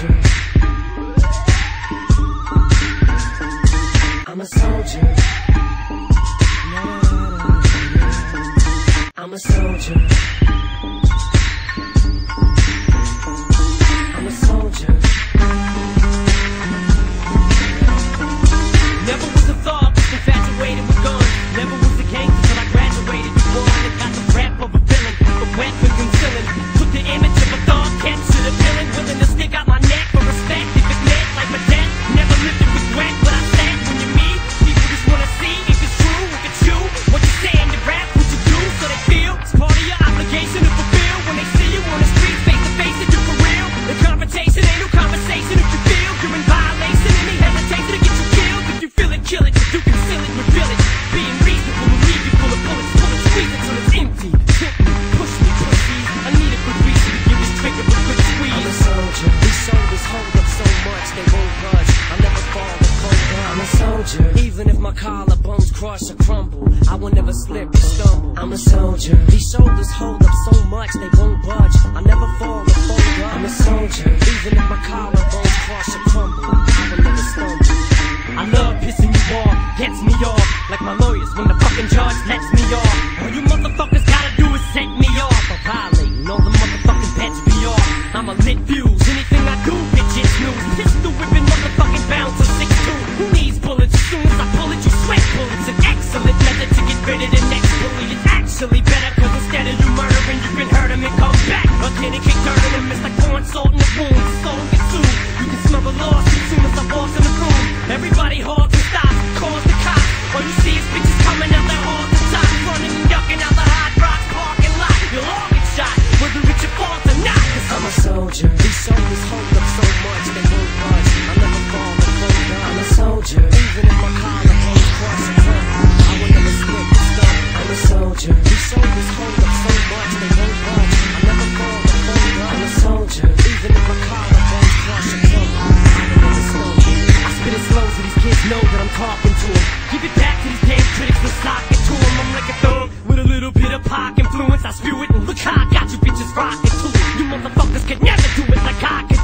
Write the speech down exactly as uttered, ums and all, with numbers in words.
soldier. I'm a soldier. I'm a soldier. I'm a soldier. Never was a thug, infatuated with guns. Never was a gangster till I graduated. Before I got the rap of a villain, the wet with concealing. Took the image of a thug, captured a villain, willing to stick out my neck for respect. If it meant like my dad, never lived with regret. But I said, when you meet, people just wanna see if it's true, if it's you. What you say in your rap, what you do, so they feel it's part of your obligation to fulfill. When they see you on the street, face to face, and you for real. The confrontation ain't no conversation. If you feel you're in violation, any hesitation to get you killed. If you feel it, kill it. If you conceal it, reveal it. Being reasonable will leave you full of bullets. Pull it, squeeze it till it's empty. Tip me, push me, pussies. I need a good reason to give this trigger a good squeeze. I'm a soldier. These shoulders hold up so much they won't budge. I never fall before God. I'm a soldier. Even if my collarbones crush or crumble, I will never slip or stumble. I'm a soldier. These shoulders hold up so much they won't budge. I never fall before God. I'm a soldier. Even if my collarbones crush or crumble, I will never stumble. I love pissing you off, gets me off. Like my lawyers when the fucking judge lets me off. All you motherfuckers gotta do is set me off. I'm violating all the motherfucking pets be off. I'm a lit fuse, anything I do, bitches snooze. Pistol whipping motherfucking bouncer six two. Who needs bullets? As soon as I pull it, you sweat bullets. An excellent method to get rid of the next bully. It's actually better, cause instead of you murdering, you can hurt him and come back. A kid and kick dirt in him, it's like pouring salt in the wound. The soul gets sued. You can smell the loss as soon as I walk in the room. Everybody halts and stops, calls the cops. All you see is bitches coming out their halls and top, running and ducking out the hot rocks parking lot. You'll all get shot, whether it's your fault or not. Cause I'm a soldier. These shoulders hold up so much they won't budge. I never fall before God. I'm a soldier. Even if my collarbones crush and crumble, I will never slip or stumble. I'm a soldier. These shoulders hold up so much they won't budge. I never fall before God. I'm a soldier. Even if my collarbones crush and crumble, I will never stumble. I spit it slow so these kids know that I'm talking to them. Give it back to these damn critics and sock it to them. I'm like a thug with a little bit of pop influence. I spew it and look how I got you bitches rocking to it. You motherfuckers could never do it like I can.